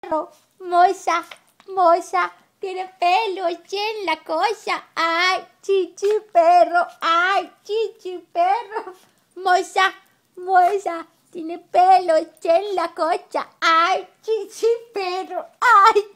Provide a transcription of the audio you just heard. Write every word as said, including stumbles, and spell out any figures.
perro, moza, moza, tiene pelos en la cosa. Ay, chichi perro, ay, chichi perro. Moza, moza, tiene pelos en la cocha. Ay, chichi perro, ay.